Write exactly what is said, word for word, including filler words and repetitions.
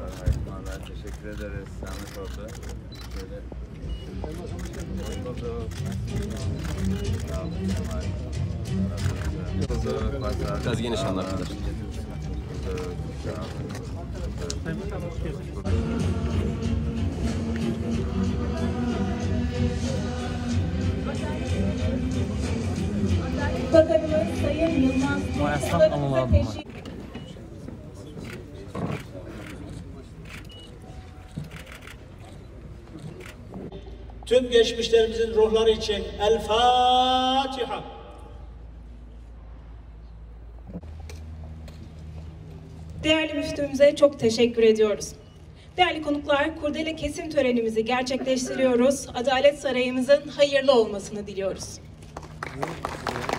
Hayırlı teşekkür ederiz. Zahmet oldu. Şöyle. Biraz geniş anlar kadar. Bakanımız Sayın Yılmaz Tunçlarımıza teşekkür Tüm geçmişlerimizin ruhları için El Fatiha. Değerli müftümüze çok teşekkür ediyoruz. Değerli konuklar, kurdele kesim törenimizi gerçekleştiriyoruz. Adalet Sarayımızın hayırlı olmasını diliyoruz.